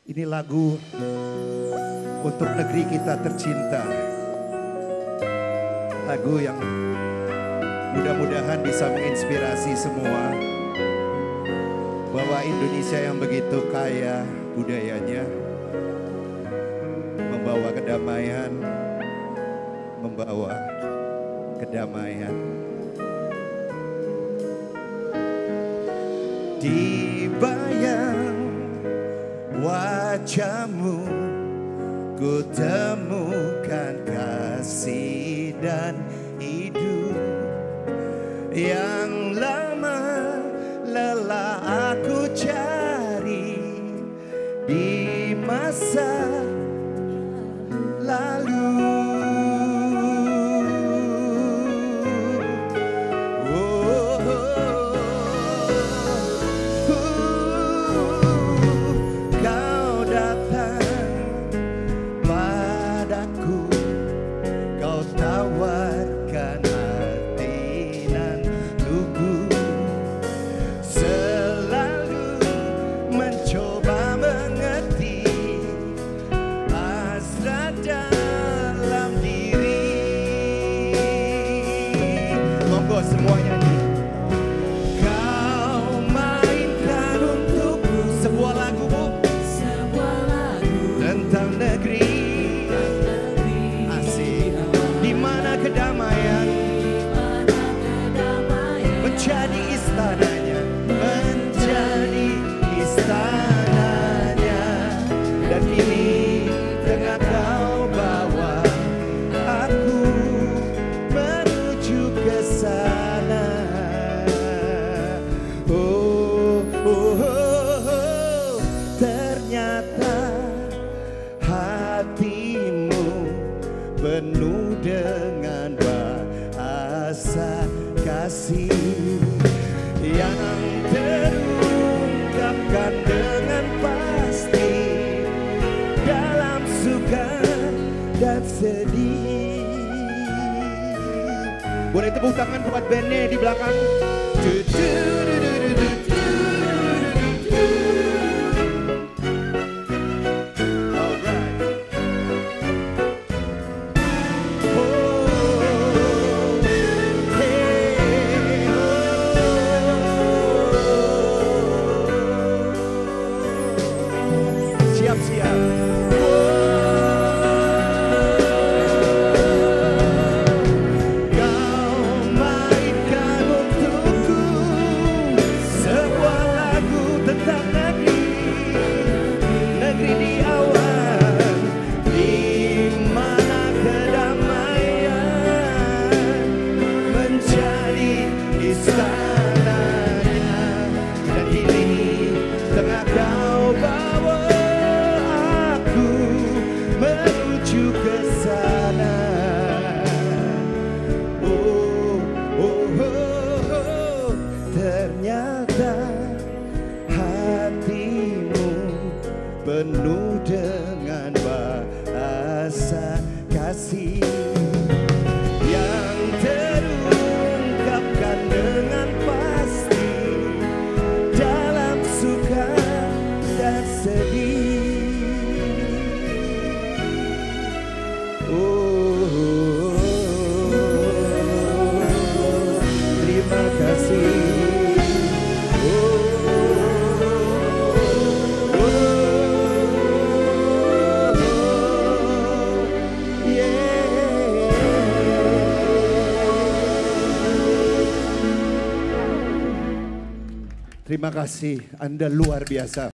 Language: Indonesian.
Ini lagu untuk negeri kita tercinta. Lagu yang mudah-mudahan bisa menginspirasi semua bahwa Indonesia yang begitu kaya budayanya membawa kedamaian, membawa kedamaian. Di bayang wajahmu ku temukan kasih dan hidup yang lama lelah aku cari di masa lalu. Tawarkan hati nan lugu, selalu mencoba mengerti hasrat dalam diri. Monggo semuanya nih. Kau mainkan untukku sebuah lagu, Bu, sebuah lagu tentang negeri. Kedamaian menjadi istananya, menjadi istananya, dan kini tengah kau bawa aku menuju ke sana. Oh, oh, oh, oh. Ternyata hatimu penuh dengan bahasa kasih yang terungkapkan dengan pasti dalam suka dan sedih. Boleh tepuk tangan buat bandnya di belakang. Siap-siap. Kau mainkan untukku sebuah lagu tentang negeri di awan, di mana kedamaian menjadi istananya, dan kini tengah kau bawa menuju ke sana. Oh, oh, oh, oh. Ternyata hatimu penuh dengan bahasa kasih yang terungkapkan dengan pasti dalam suka dan sedih. Terima kasih. Terima kasih, Anda luar biasa.